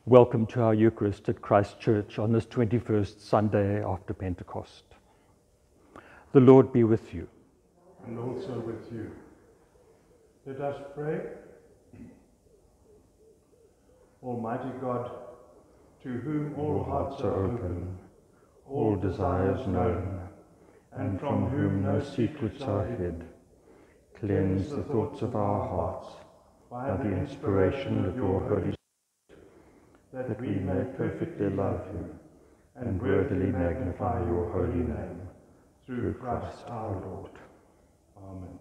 Welcome to our Eucharist at Christ Church on this 21st Sunday after Pentecost. The Lord be with you. And also with you. Let us pray. Almighty God, to whom all hearts are open, all desires known, and from whom no secrets are hid, cleanse the thoughts of our hearts by the inspiration of your Holy Spirit, that we may perfectly love you and worthily magnify your holy name, through Christ our Lord. Amen.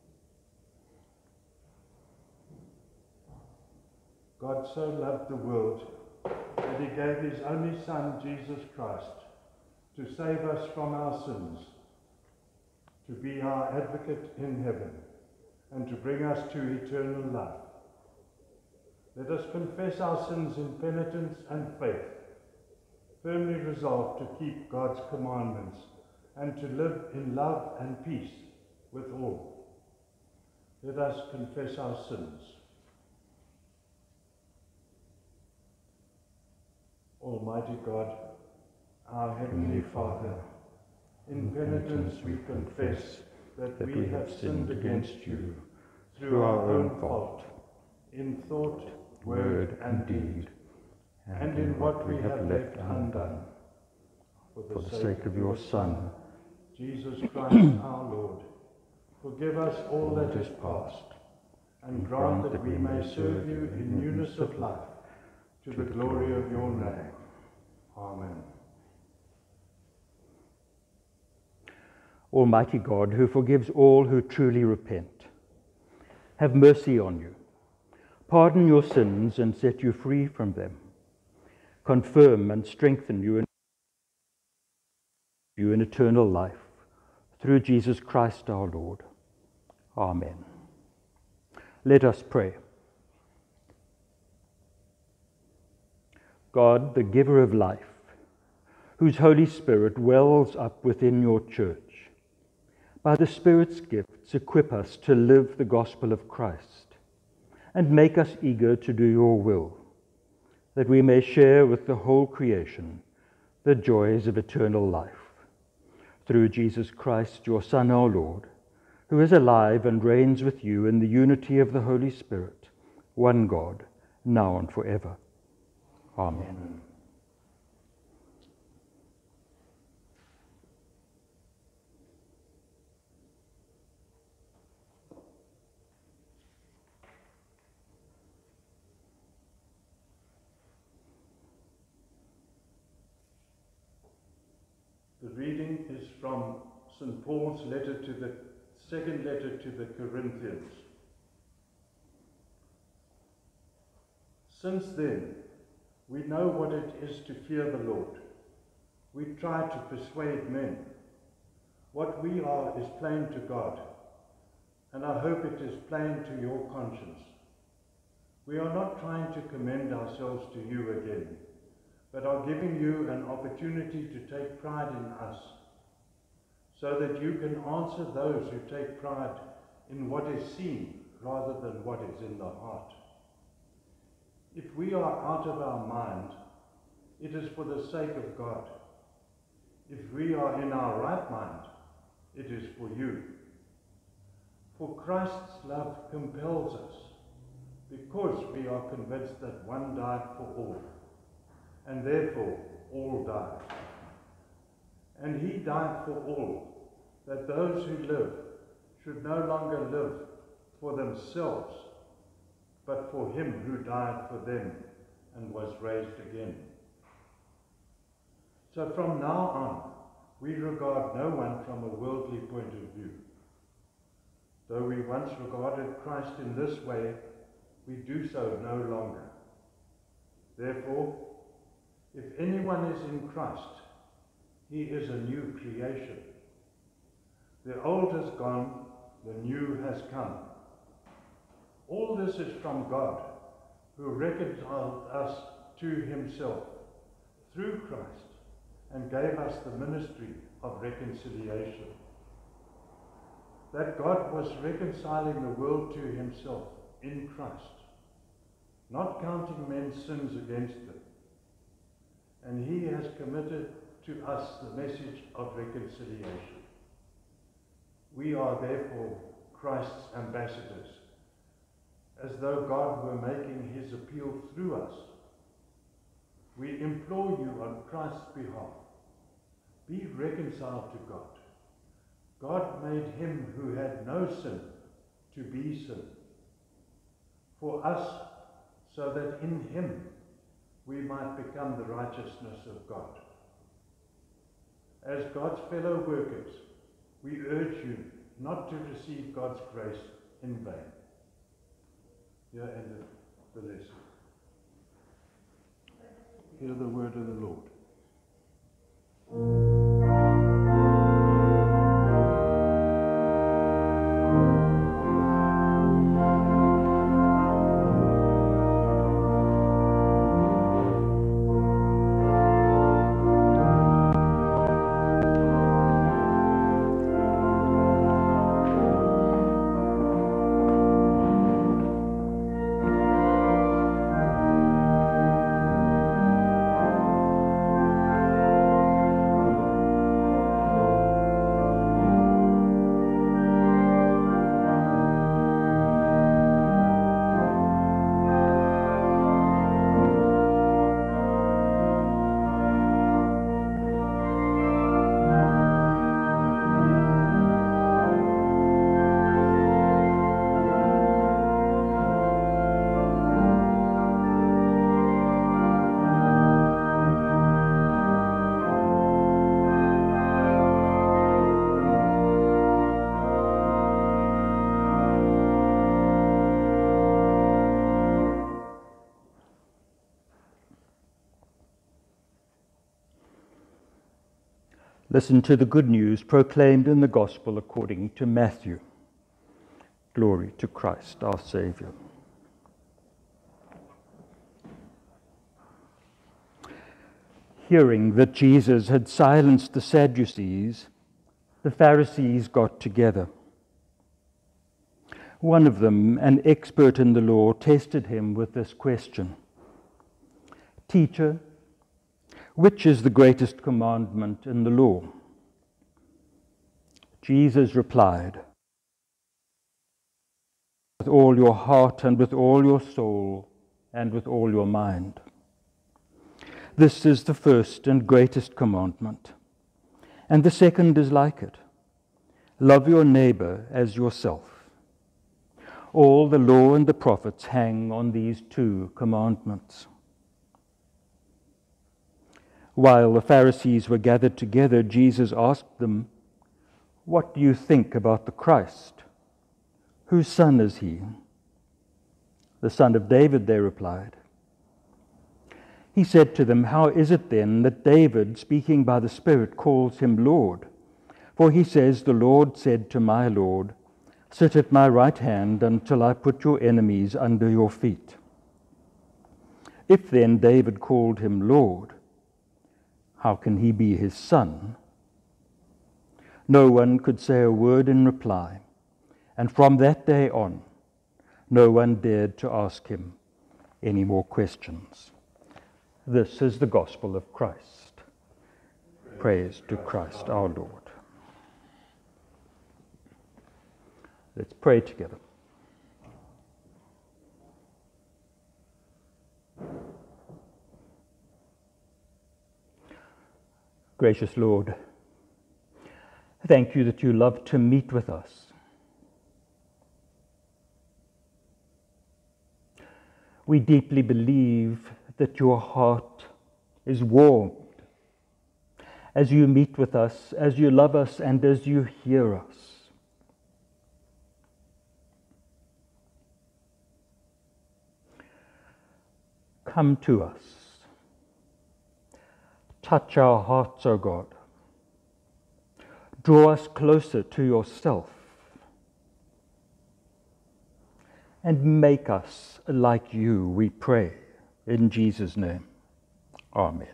God so loved the world that he gave his only Son, Jesus Christ, to save us from our sins, to be our advocate in heaven, and to bring us to eternal life. Let us confess our sins in penitence and faith, firmly resolved to keep God's commandments and to live in love and peace with all. Let us confess our sins. Almighty God, our Heavenly Father, in penitence we confess that we have sinned against you through our own fault, in thought, word, and deed, and in what we have left undone. For the sake of your Son, Jesus Christ our Lord, forgive us all that is past, and grant that we may serve you in newness of life, to the glory of your name. Amen. Almighty God, who forgives all who truly repent, have mercy on you, pardon your sins and set you free from them, confirm and strengthen you in eternal life, through Jesus Christ our Lord. Amen. Let us pray. God, the giver of life, whose Holy Spirit wells up within your church, by the Spirit's gifts equip us to live the gospel of Christ, and make us eager to do your will, that we may share with the whole creation the joys of eternal life. Through Jesus Christ, your Son, our Lord, who is alive and reigns with you in the unity of the Holy Spirit, one God, now and forever. Amen. The reading is from St. Paul's second letter to the Corinthians. Since then, we know what it is to fear the Lord. We try to persuade men. What we are is plain to God, and I hope it is plain to your conscience. We are not trying to commend ourselves to you again, but are giving you an opportunity to take pride in us, so that you can answer those who take pride in what is seen rather than what is in the heart. If we are out of our mind, it is for the sake of God. If we are in our right mind, it is for you. For Christ's love compels us, because we are convinced that one died for all, and therefore all died. And he died for all, that those who live should no longer live for themselves, but for him who died for them and was raised again. So from now on, we regard no one from a worldly point of view. Though we once regarded Christ in this way, we do so no longer. Therefore, if anyone is in Christ, he is a new creation. The old has gone, the new has come. All this is from God, who reconciled us to himself through Christ and gave us the ministry of reconciliation. That God was reconciling the world to himself in Christ, not counting men's sins against them. And he has committed to us the message of reconciliation. We are therefore Christ's ambassadors, as though God were making his appeal through us. We implore you on Christ's behalf, be reconciled to God. God made him who had no sin to be sin for us, so that in him we might become the righteousness of God. As God's fellow workers, we urge you not to receive God's grace in vain. Here ended the lesson. Hear the word of the Lord. Listen to the good news proclaimed in the Gospel according to Matthew. Glory to Christ, our Saviour. Hearing that Jesus had silenced the Sadducees, the Pharisees got together. One of them, an expert in the law, tested him with this question: "Teacher, which is the greatest commandment in the law?" Jesus replied, "With all your heart and with all your soul and with all your mind. This is the first and greatest commandment. And the second is like it. Love your neighbor as yourself. All the law and the prophets hang on these two commandments." While the Pharisees were gathered together, Jesus asked them, "What do you think about the Christ? Whose son is he?" "The son of David," they replied. He said to them, "How is it then that David, speaking by the Spirit, calls him Lord? For he says, 'The Lord said to my Lord, sit at my right hand until I put your enemies under your feet.' If then David called him Lord, how can he be his son?" No one could say a word in reply, and from that day on, no one dared to ask him any more questions. This is the gospel of Christ. Praise to Christ our Lord. Let's pray together. Gracious Lord, thank you that you love to meet with us. We deeply believe that your heart is warmed as you meet with us, as you love us, and as you hear us. Come to us. Touch our hearts, O God. Draw us closer to yourself. And make us like you, we pray. In Jesus' name, amen.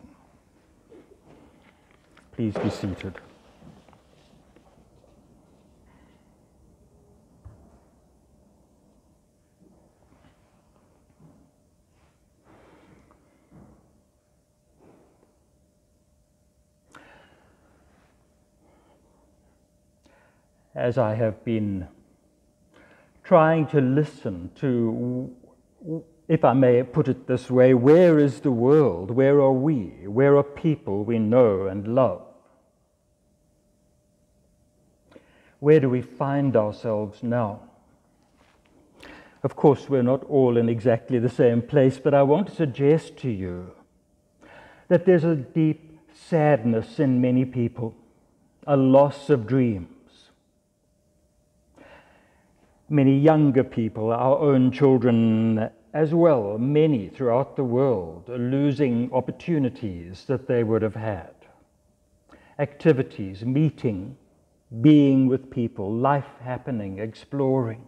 Please be seated. as I have been trying to listen to, if I may put it this way, where is the world? Where are we? Where are people we know and love? Where do we find ourselves now? Of course, we're not all in exactly the same place, but I want to suggest to you that there's a deep sadness in many people, a loss of dreams. Many younger people, our own children as well, many throughout the world, are losing opportunities that they would have had. Activities, meeting, being with people, life happening, exploring.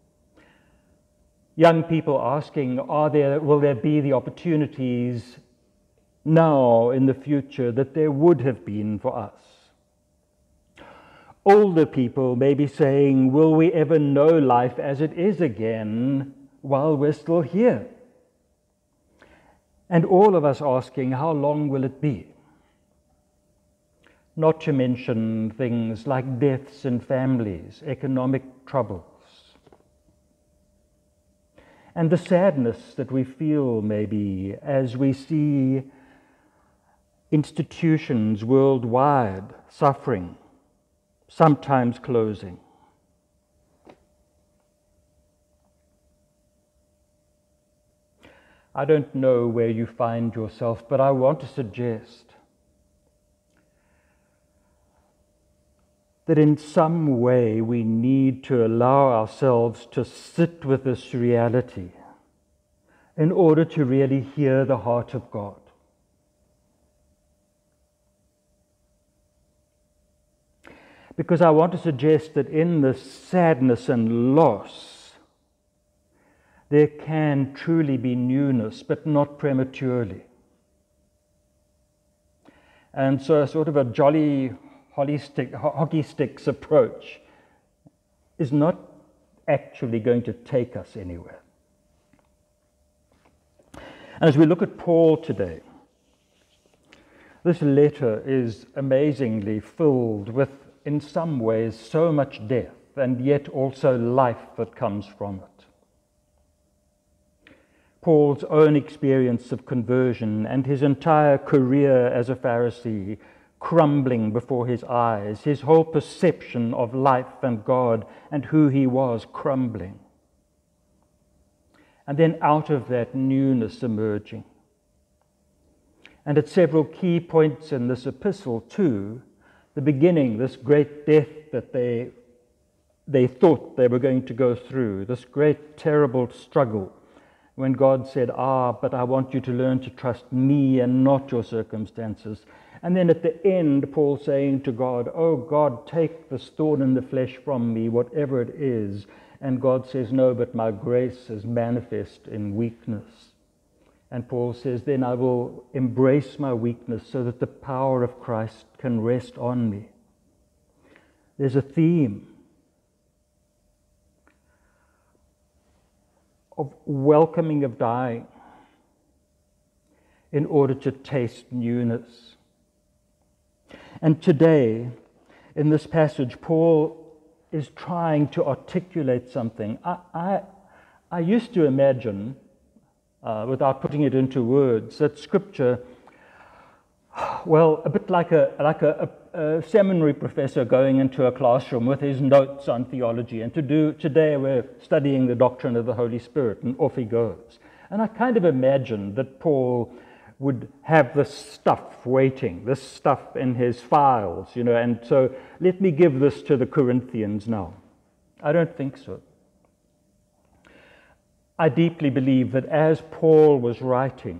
Young people asking, will there be the opportunities now in the future that there would have been for us? Older people may be saying, will we ever know life as it is again while we're still here? And all of us asking, how long will it be? Not to mention things like deaths in families, economic troubles. And the sadness that we feel maybe as we see institutions worldwide suffering, sometimes closing. I don't know where you find yourself, but I want to suggest that in some way we need to allow ourselves to sit with this reality in order to really hear the heart of God. Because I want to suggest that in this sadness and loss, there can truly be newness, but not prematurely. And so a sort of a jolly hockey sticks approach is not actually going to take us anywhere. And as we look at Paul today, this letter is amazingly filled with, in some ways, so much death, and yet also life that comes from it. Paul's own experience of conversion and his entire career as a Pharisee crumbling before his eyes, his whole perception of life and God and who he was crumbling. And then out of that, newness emerging. And at several key points in this epistle too, the beginning, this great death that they thought they were going to go through, this great terrible struggle, when God said, but I want you to learn to trust me and not your circumstances. And then at the end, Paul saying to God, oh God, take this thorn in the flesh from me, whatever it is. And God says, no, but my grace is manifest in weakness. And Paul says, then I will embrace my weakness so that the power of Christ can rest on me. There's a theme of welcoming of dying in order to taste newness. And today, in this passage, Paul is trying to articulate something. I used to imagine, without putting it into words, that Scripture, well, a bit like a seminary professor going into a classroom with his notes on theology, and today we're studying the doctrine of the Holy Spirit, and off he goes. And I kind of imagined that Paul would have this stuff waiting, this stuff in his files, and so let me give this to the Corinthians now. I don't think so. I deeply believe that as Paul was writing,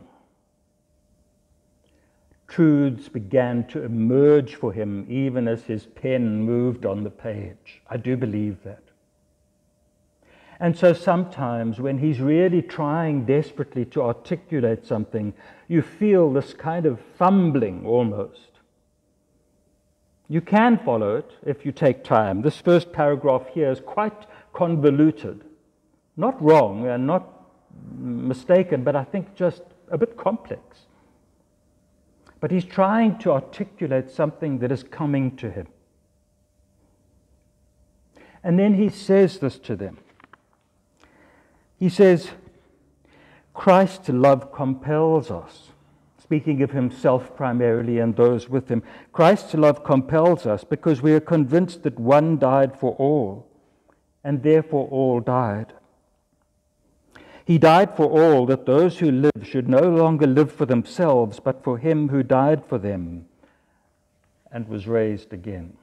truths began to emerge for him even as his pen moved on the page. I do believe that. And so sometimes when he's really trying desperately to articulate something, you feel this kind of fumbling almost. You can follow it if you take time. This first paragraph here is quite convoluted. Not wrong and not mistaken, but I think just a bit complex. But he's trying to articulate something that is coming to him. And then he says this to them. He says, Christ's love compels us. Speaking of himself primarily and those with him. Christ's love compels us because we are convinced that one died for all, and therefore all died. He died for all, that those who live should no longer live for themselves, but for him who died for them and was raised again.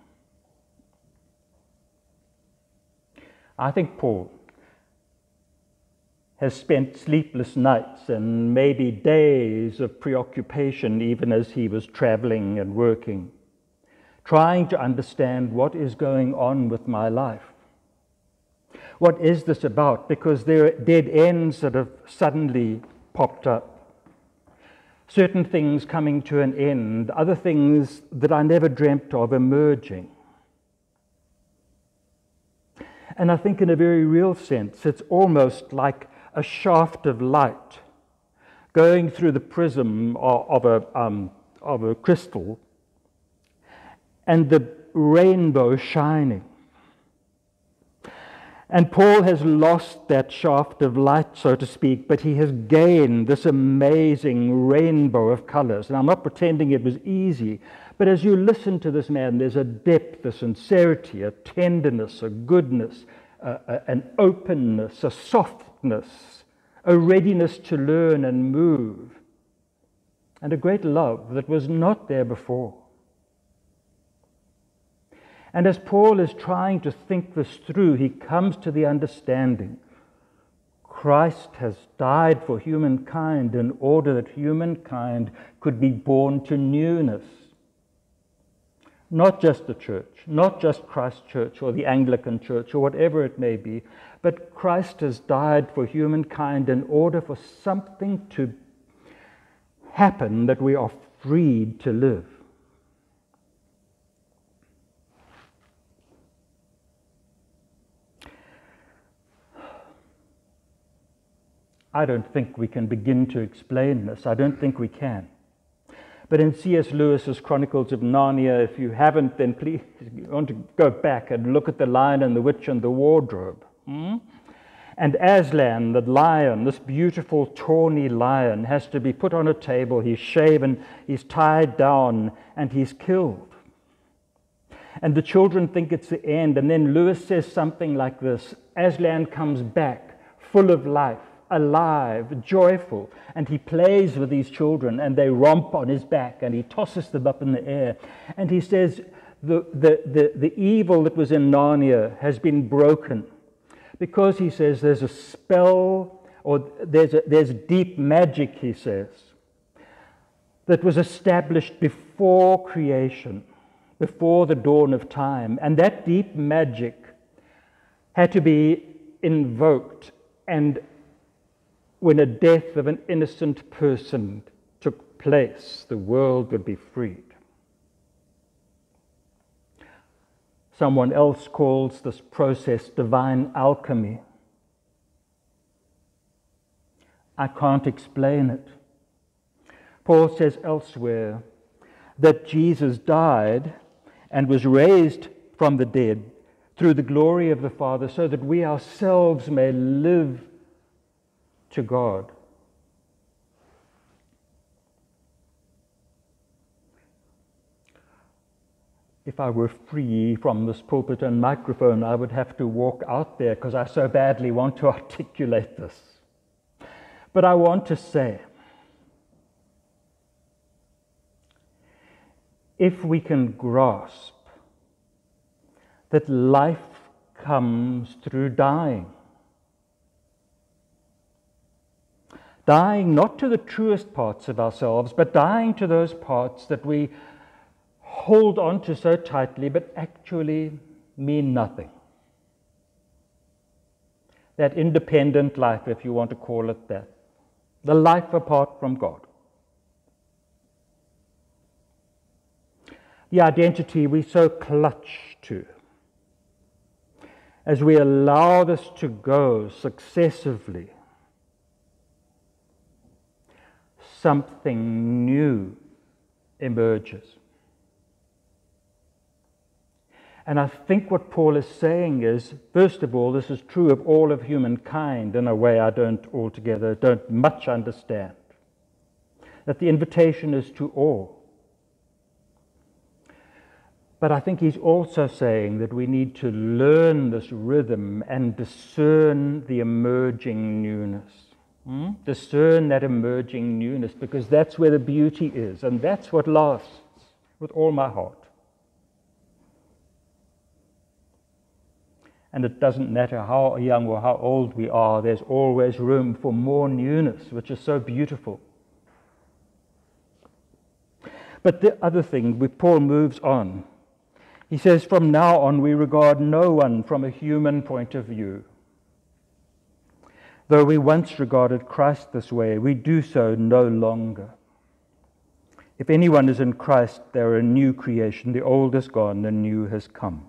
I think Paul has spent sleepless nights and maybe days of preoccupation even as he was traveling and working, trying to understand what is going on with my life. What is this about? Because there are dead ends that have suddenly popped up. Certain things coming to an end, other things that I never dreamt of emerging. And I think in a very real sense, it's almost like a shaft of light going through the prism of a crystal, and the rainbow shining. And Paul has lost that shaft of light, so to speak, but he has gained this amazing rainbow of colors. And I'm not pretending it was easy, but as you listen to this man, there's a depth, a sincerity, a tenderness, a goodness, an openness, a softness, a readiness to learn and move, and a great love that was not there before. And as Paul is trying to think this through, he comes to the understanding Christ has died for humankind in order that humankind could be born to newness. Not just the church, not just Christ's church or the Anglican church or whatever it may be, but Christ has died for humankind in order for something to happen that we are freed to live. I don't think we can begin to explain this. I don't think we can. But in C.S. Lewis's Chronicles of Narnia, if you haven't, then please you want to go back and look at the Lion and the Witch and the Wardrobe. And Aslan, the lion, this beautiful tawny lion, has to be put on a table. He's shaven, he's tied down, and he's killed. And the children think it's the end. And then Lewis says something like this: Aslan comes back full of life, alive, joyful, and he plays with these children, and they romp on his back, and he tosses them up in the air. And he says the evil that was in Narnia has been broken, because he says there's a spell, or there's deep magic, he says, that was established before creation, before the dawn of time, and that deep magic had to be invoked, and when a death of an innocent person took place, the world would be freed. Someone else calls this process divine alchemy. I can't explain it. Paul says elsewhere that Jesus died and was raised from the dead through the glory of the Father, so that we ourselves may live to God. If I were free from this pulpit and microphone, I would have to walk out there because I so badly want to articulate this. But I want to say, if we can grasp that life comes through dying, dying not to the truest parts of ourselves, but dying to those parts that we hold on to so tightly, but actually mean nothing. That independent life, if you want to call it that. The life apart from God. The identity we so clutch to. As we allow this to go successively, something new emerges. And I think what Paul is saying is, first of all, this is true of all of humankind in a way I don't much understand. That the invitation is to all. But I think he's also saying that we need to learn this rhythm and discern the emerging newness. Discern that emerging newness, because that's where the beauty is, and that's what lasts with all my heart. And it doesn't matter how young or how old we are, there's always room for more newness, which is so beautiful. But the other thing, Paul moves on. He says, from now on we regard no one from a human point of view. Though we once regarded Christ this way, we do so no longer. If anyone is in Christ, they are a new creation. The old is gone, the new has come.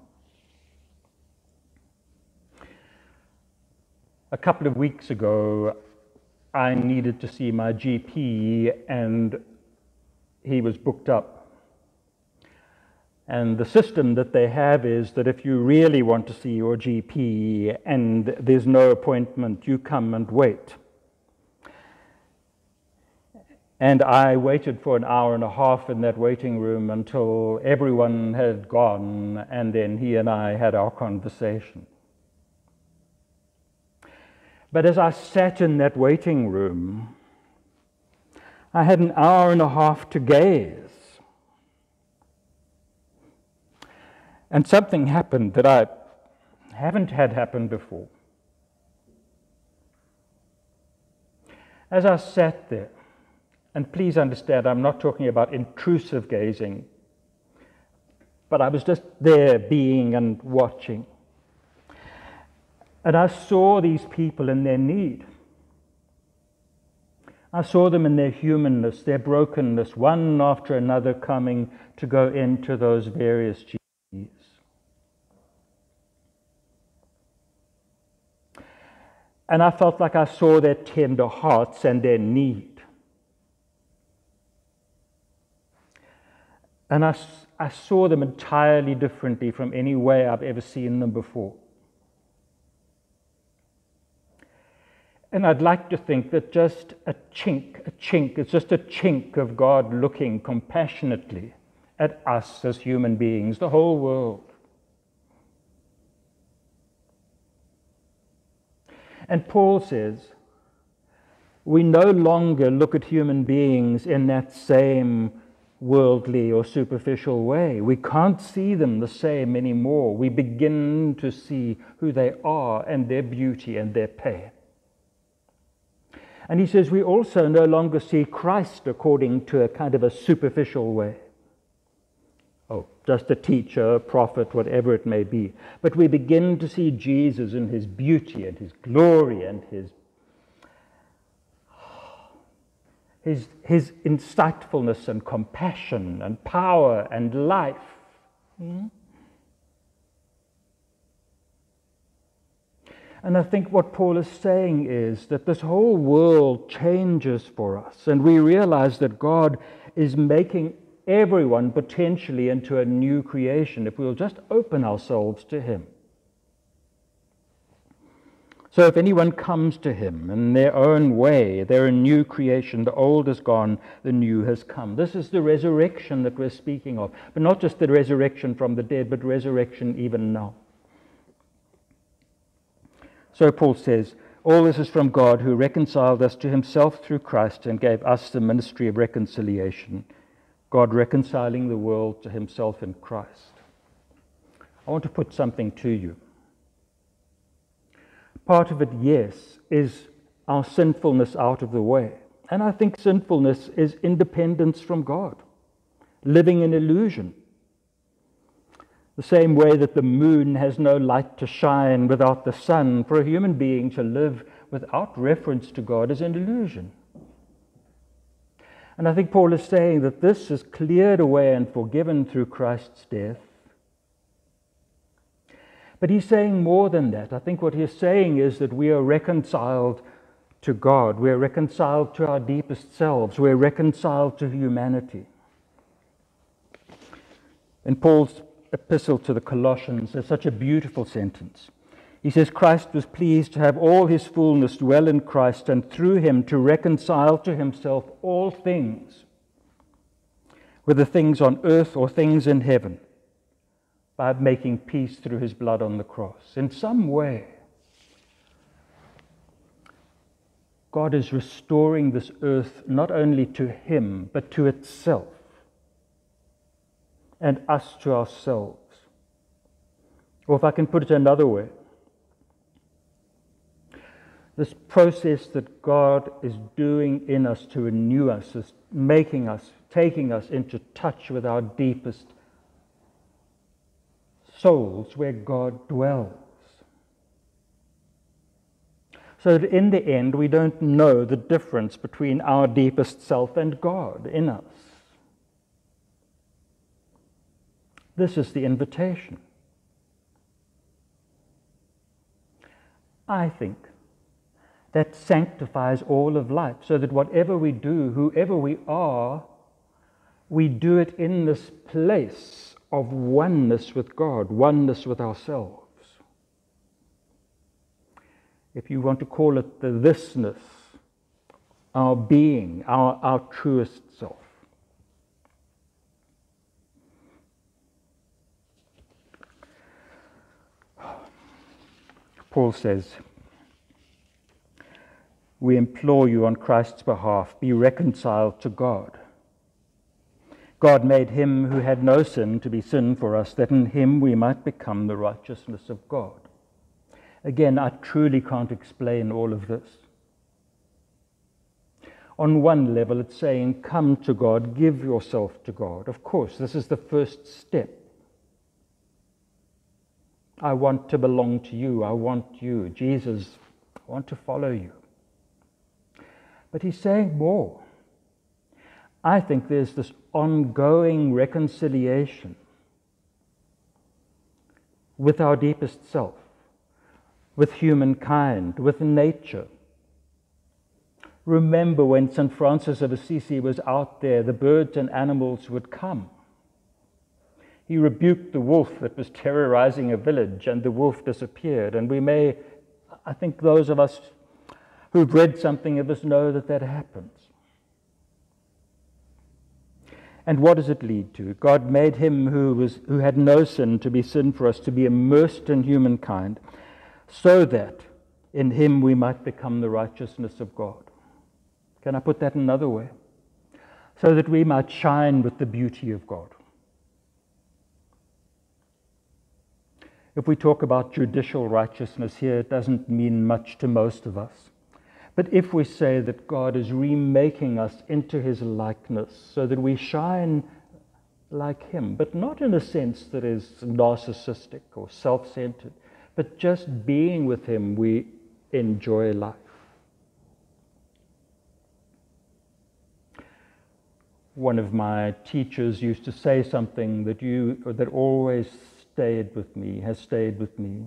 A couple of weeks ago, I needed to see my GP, and he was booked up. And the system that they have is that if you really want to see your GP and there's no appointment, you come and wait. And I waited for an hour and a half in that waiting room until everyone had gone, and then he and I had our conversation. But as I sat in that waiting room, I had an hour and a half to gaze. And something happened that I haven't had happen before. As I sat there, and please understand, I'm not talking about intrusive gazing, but I was just there being and watching. And I saw these people in their need. I saw them in their humanness, their brokenness, one after another coming to go into those various GPs. And I felt like I saw their tender hearts and their need. And I saw them entirely differently from any way I've ever seen them before. And I'd like to think that just a chink, it's just a chink of God looking compassionately at us as human beings, the whole world. And Paul says, we no longer look at human beings in that same worldly or superficial way. We can't see them the same anymore. We begin to see who they are and their beauty and their pain. And he says we also no longer see Christ according to a kind of a superficial way. Oh, just a teacher, a prophet, whatever it may be. But we begin to see Jesus in his beauty and his glory and his insightfulness and compassion and power and life. And I think what Paul is saying is that this whole world changes for us, and we realize that God is making everyone potentially into a new creation if we'll just open ourselves to him. So if anyone comes to him in their own way, they're a new creation. The old is gone, the new has come. This is the resurrection that we're speaking of, but not just the resurrection from the dead, but resurrection even now. So Paul says, all this is from God, who reconciled us to himself through Christ and gave us the ministry of reconciliation. God reconciling the world to himself in Christ. I want to put something to you. Part of it, yes, is our sinfulness out of the way. And I think sinfulness is independence from God, living in illusion. The same way that the moon has no light to shine without the sun, for a human being to live without reference to God is an illusion. And I think Paul is saying that this is cleared away and forgiven through Christ's death. But he's saying more than that. I think what he's saying is that we are reconciled to God. We're reconciled to our deepest selves. We're reconciled to humanity. In Paul's epistle to the Colossians, there's such a beautiful sentence. He says, Christ was pleased to have all his fullness dwell in Christ, and through him to reconcile to himself all things, whether things on earth or things in heaven, by making peace through his blood on the cross. In some way, God is restoring this earth not only to him, but to itself, and us to ourselves. Or if I can put it another way, this process that God is doing in us to renew us is making us, taking us into touch with our deepest souls where God dwells. So that in the end we don't know the difference between our deepest self and God in us. This is the invitation. I think that sanctifies all of life, so that whatever we do, whoever we are, we do it in this place of oneness with God, oneness with ourselves. If you want to call it the thisness, our being, our truest self. Paul says, we implore you on Christ's behalf, be reconciled to God. God made him who had no sin to be sin for us, that in him we might become the righteousness of God. Again, I truly can't explain all of this. On one level, it's saying, come to God, give yourself to God. Of course, this is the first step. I want to belong to you. I want you. Jesus, I want to follow you. But he's saying more. I think there's this ongoing reconciliation with our deepest self, with humankind, with nature. Remember when St. Francis of Assisi was out there, the birds and animals would come. He rebuked the wolf that was terrorizing a village, and the wolf disappeared. And we may, I think those of us who've read something of this know that that happens. And what does it lead to? God made him who had no sin to be sin for us, to be immersed in humankind, so that in him we might become the righteousness of God. Can I put that another way? So that we might shine with the beauty of God. If we talk about judicial righteousness here, it doesn't mean much to most of us. But if we say that God is remaking us into his likeness so that we shine like him, but not in a sense that is narcissistic or self-centered, but just being with him, we enjoy life. One of my teachers used to say something that always stayed with me, has stayed with me.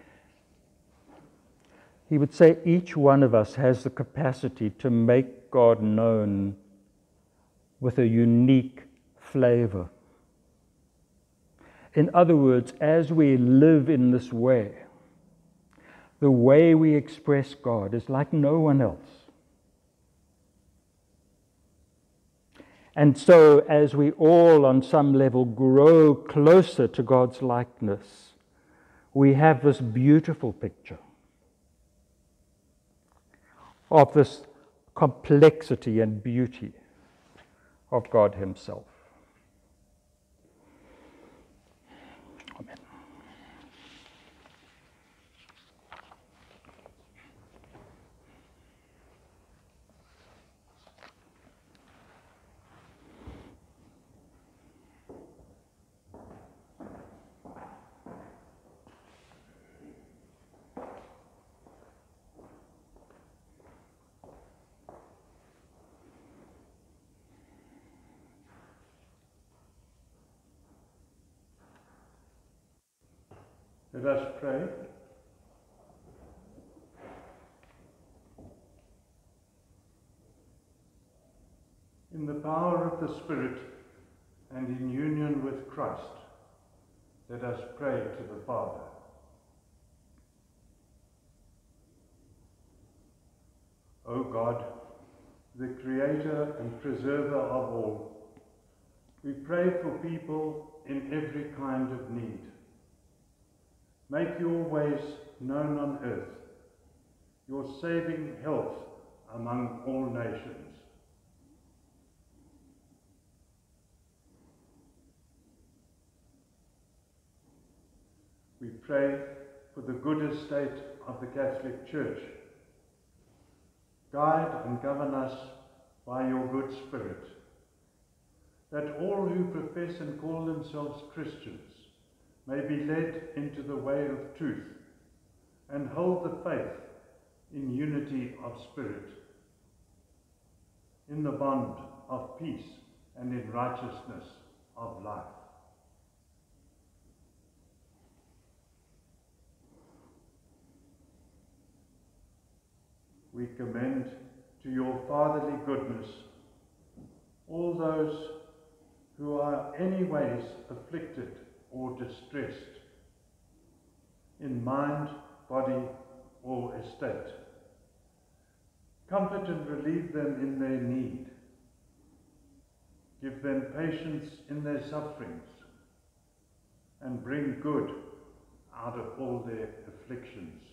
He would say each one of us has the capacity to make God known with a unique flavor. In other words, as we live in this way, the way we express God is like no one else. And so, as we all, on some level, grow closer to God's likeness, we have this beautiful picture of this complexity and beauty of God himself. Amen. Let us pray. In the power of the Spirit and in union with Christ, Let us pray to the Father. O God, the Creator and Preserver of all, we pray for people in every kind of need. Make your ways known on earth, your saving health among all nations. We pray for the good estate of the Catholic Church. Guide and govern us by your good Spirit, that all who profess and call themselves Christians may be led into the way of truth and hold the faith in unity of spirit, in the bond of peace and in righteousness of life. We commend to your fatherly goodness all those who are any ways afflicted or distressed, in mind, body, or estate. Comfort and relieve them in their need. Give them patience in their sufferings, and bring good out of all their afflictions.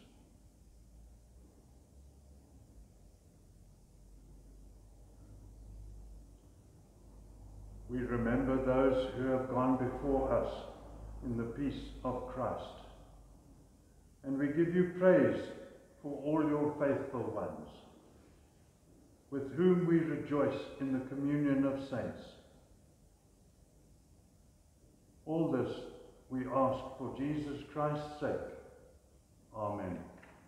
We remember those who have gone before us in the peace of Christ, and we give you praise for all your faithful ones, with whom we rejoice in the communion of saints. All this we ask for Jesus Christ's sake. Amen.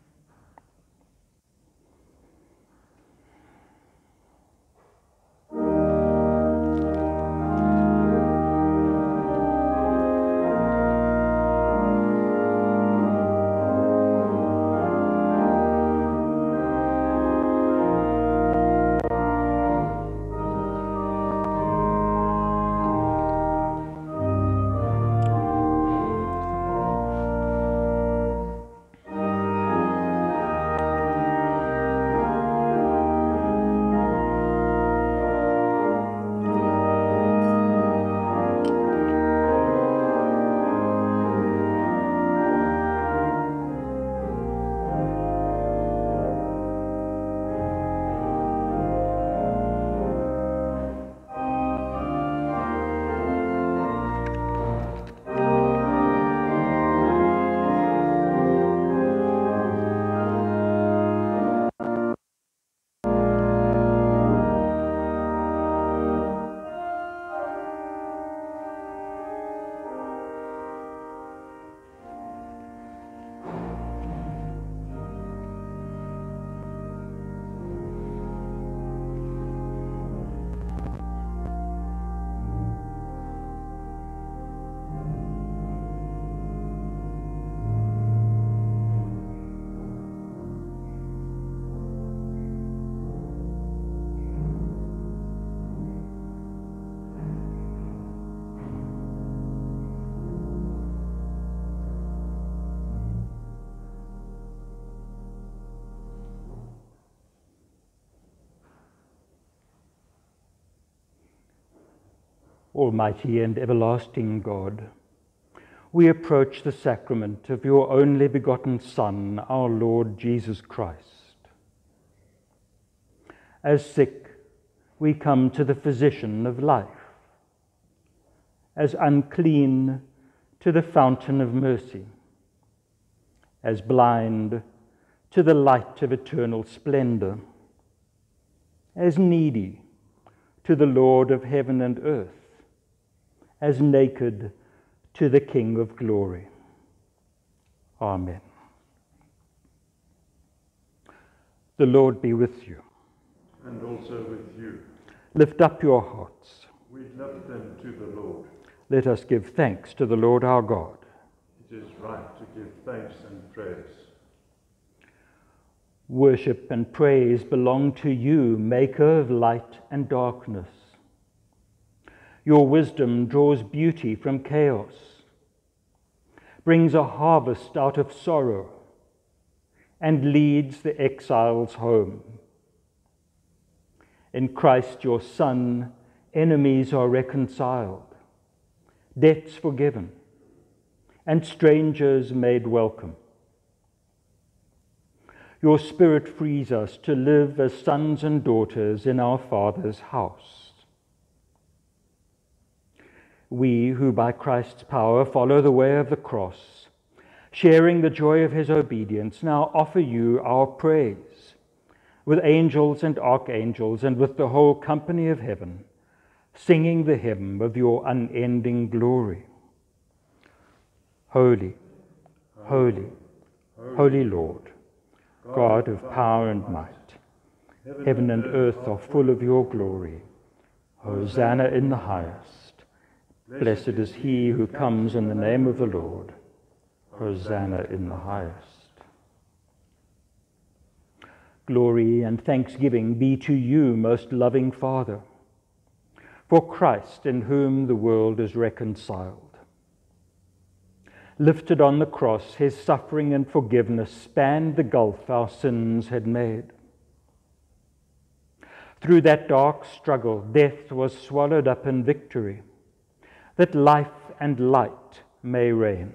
Almighty and everlasting God, we approach the sacrament of your only begotten Son, our Lord Jesus Christ. As sick, we come to the physician of life. As unclean, to the fountain of mercy. As blind, to the light of eternal splendor. As needy, to the Lord of heaven and earth. As naked, to the King of glory. Amen. The Lord be with you. And also with you. Lift up your hearts. We lift them to the Lord. Let us give thanks to the Lord our God. It is right to give thanks and praise. Worship and praise belong to you, maker of light and darkness. Your wisdom draws beauty from chaos. brings a harvest out of sorrow, and leads the exiles home. In Christ your Son, enemies are reconciled, debts forgiven, and strangers made welcome. Your Spirit frees us to live as sons and daughters in our Father's house. We who by Christ's power follow the way of the cross, sharing the joy of his obedience, now offer you our praise, with angels and archangels and with the whole company of heaven, singing the hymn of your unending glory. Holy, holy, holy Lord, God of power and might, heaven and earth are full of your glory. Hosanna in the highest. Blessed is he who comes in the name of the Lord. Hosanna in the highest. Glory and thanksgiving be to you, most loving Father, for Christ, in whom the world is reconciled. Lifted on the cross, his suffering and forgiveness spanned the gulf our sins had made. Through that dark struggle, death was swallowed up in victory, that life and light may reign.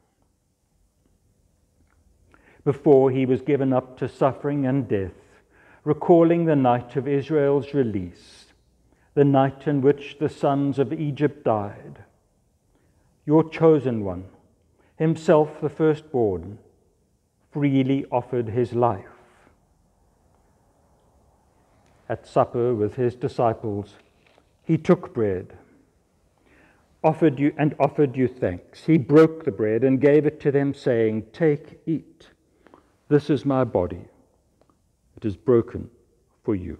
Before he was given up to suffering and death, recalling the night of Israel's release, the night in which the sons of Egypt died, your chosen one, himself the firstborn, freely offered his life. At supper with his disciples, he took bread, offered you thanks. He broke the bread and gave it to them, saying, "Take, eat. This is my body. It is broken for you."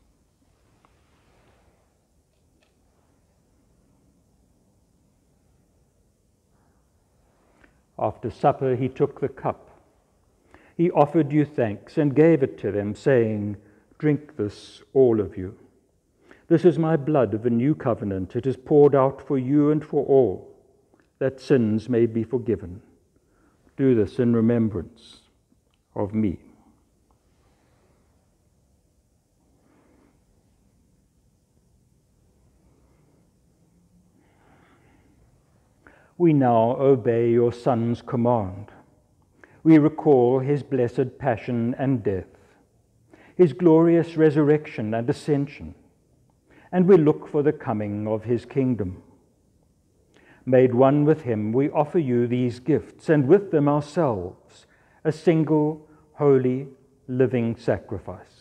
After supper, he took the cup. He offered you thanks and gave it to them, saying, "Drink this, all of you. This is my blood of a new covenant. It is poured out for you and for all, that sins may be forgiven. Do this in remembrance of me." We now obey your Son's command. We recall his blessed passion and death, his glorious resurrection and ascension, and we look for the coming of his kingdom. Made one with him, we offer you these gifts, and with them ourselves, a single, holy, living sacrifice.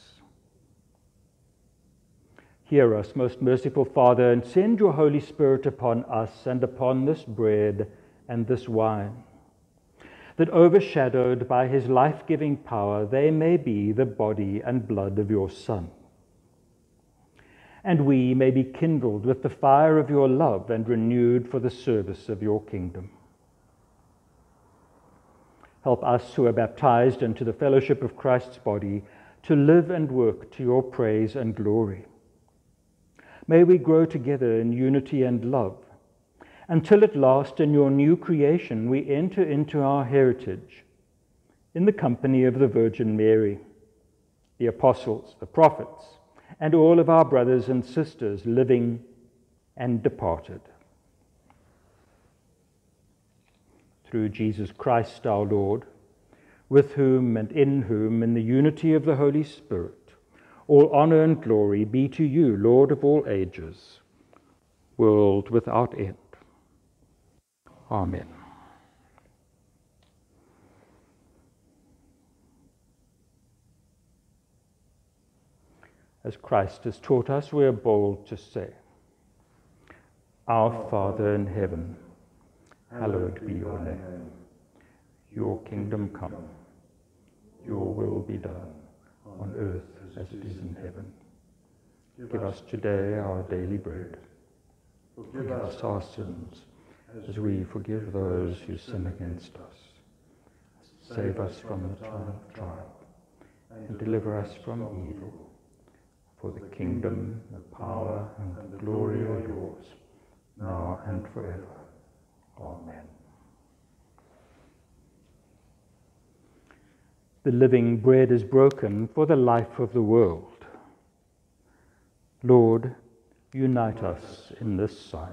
Hear us, most merciful Father, and send your Holy Spirit upon us and upon this bread and this wine, that overshadowed by his life-giving power, they may be the body and blood of your Son. And we may be kindled with the fire of your love and renewed for the service of your kingdom. Help us who are baptized into the fellowship of Christ's body to live and work to your praise and glory. May we grow together in unity and love, until at last in your new creation we enter into our heritage, in the company of the Virgin Mary, the apostles, the prophets, and all of our brothers and sisters, living and departed. Through Jesus Christ our Lord, with whom and in the unity of the Holy Spirit, all honor and glory be to you, Lord of all ages, world without end. Amen. As Christ has taught us, we are bold to say, Our Father in heaven, hallowed be your name. Your kingdom come, your will be done, on earth as it is in heaven. Give us today our daily bread. Forgive us our sins, as we forgive those who sin against us. Save us from the time of trial, and deliver us from evil. For the kingdom, the power, and the glory are yours, now and forever. Amen. The living bread is broken for the life of the world. Lord, unite us in this sign.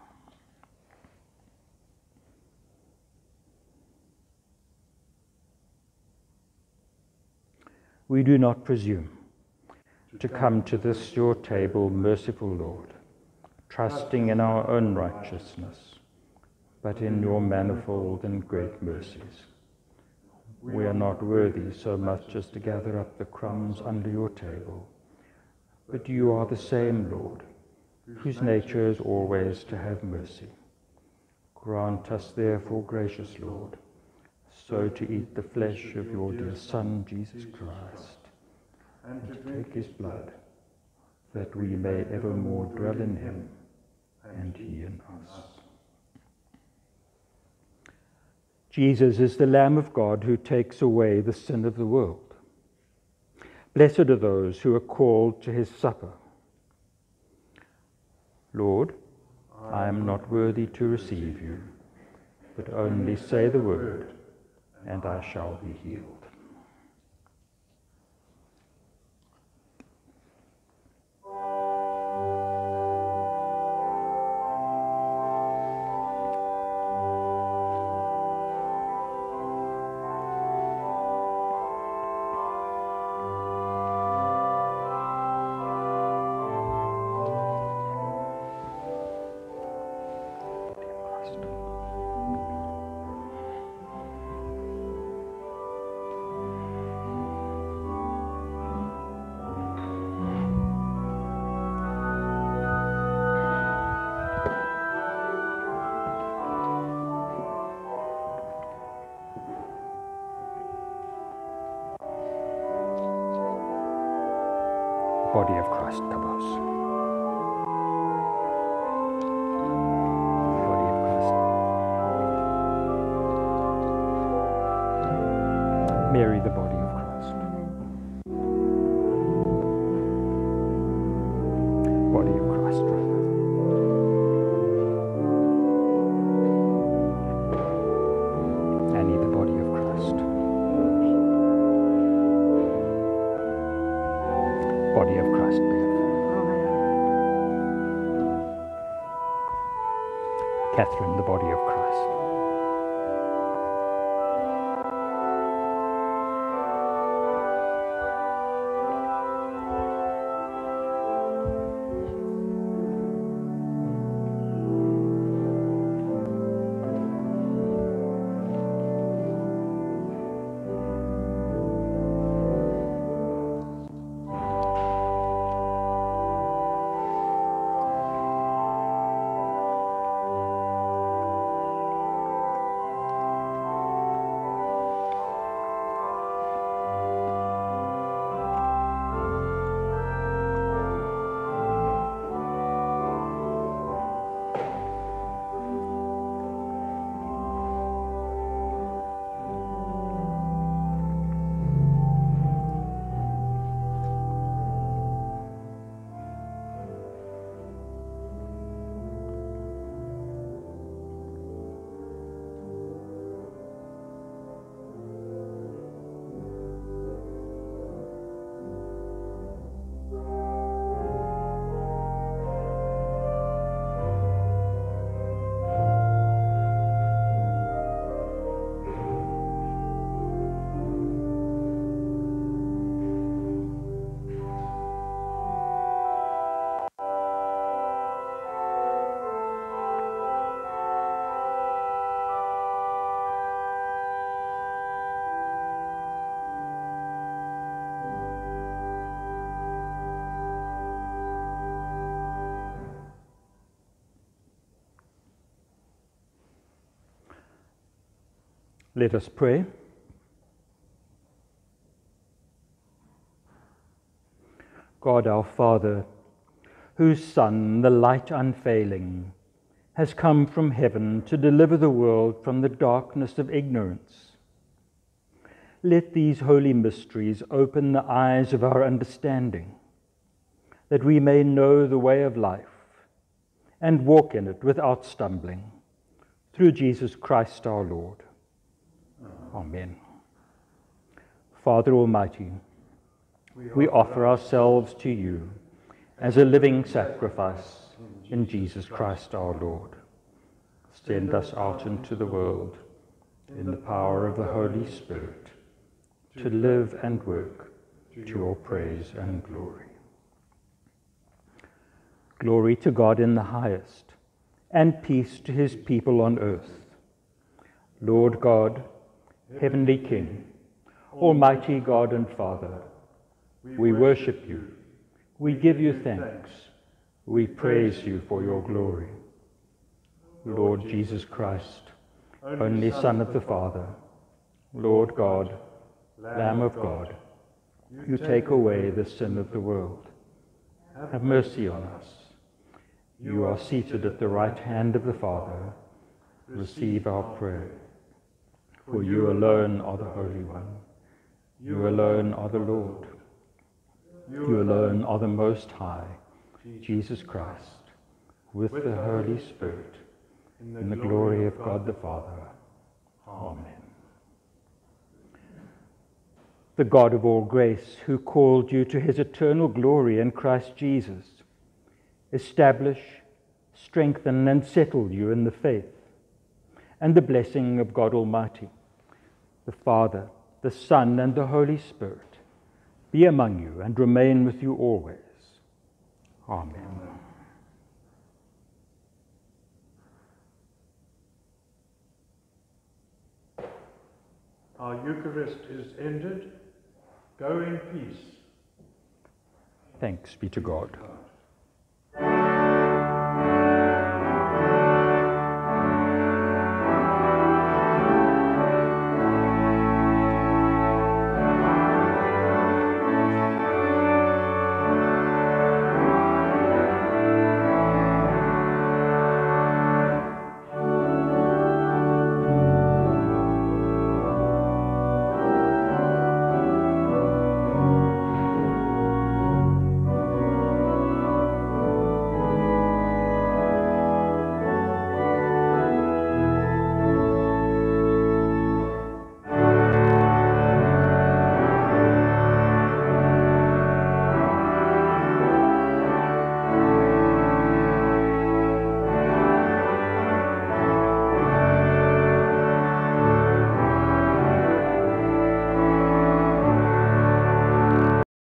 We do not presume to come to this your table, merciful Lord, trusting in our own righteousness, but in your manifold and great mercies. We are not worthy so much as to gather up the crumbs under your table, but you are the same Lord, whose nature is always to have mercy. Grant us therefore, gracious Lord, so to eat the flesh of your dear Son, Jesus Christ, and to drink his blood, that we may evermore dwell in him, and he in us. Jesus is the Lamb of God who takes away the sin of the world. Blessed are those who are called to his supper. Lord, I am not worthy to receive you, but only say the word, and I shall be healed. Body of Christ, Kabos. Body of Christ. Mary, the body of Christ. Body of Christ, Father. Annie, the body of Christ. Body of Christ, Bev. Catherine, the body of Christ. Let us pray. God our Father, whose Son, the light unfailing, has come from heaven to deliver the world from the darkness of ignorance, let these holy mysteries open the eyes of our understanding, that we may know the way of life and walk in it without stumbling, through Jesus Christ our Lord. Amen. Father Almighty, we offer ourselves to you as a living sacrifice in Jesus Christ our Lord. Send us out into the world in the power of the Holy Spirit to live and work to your praise and glory. Glory to God in the highest, and peace to his people on earth. Lord God, heavenly King, almighty God and Father, we worship you, we give you thanks, we praise you for your glory. Lord Jesus Christ, only Son of the Father, Lord God, Lamb of God, you take away the sin of the world. Have mercy on us. You are seated at the right hand of the Father. Receive our prayer. For you alone are the Holy One. You alone are the Lord. You alone are the Most High, Jesus Christ, with the Holy Spirit, in the glory of God the Father. Amen. The God of all grace, who called you to his eternal glory in Christ Jesus, establish, strengthen, and settle you in the faith, and the blessing of God Almighty, the Father, the Son, and the Holy Spirit, be among you and remain with you always. Amen. Our Eucharist is ended. Go in peace. Thanks be to God.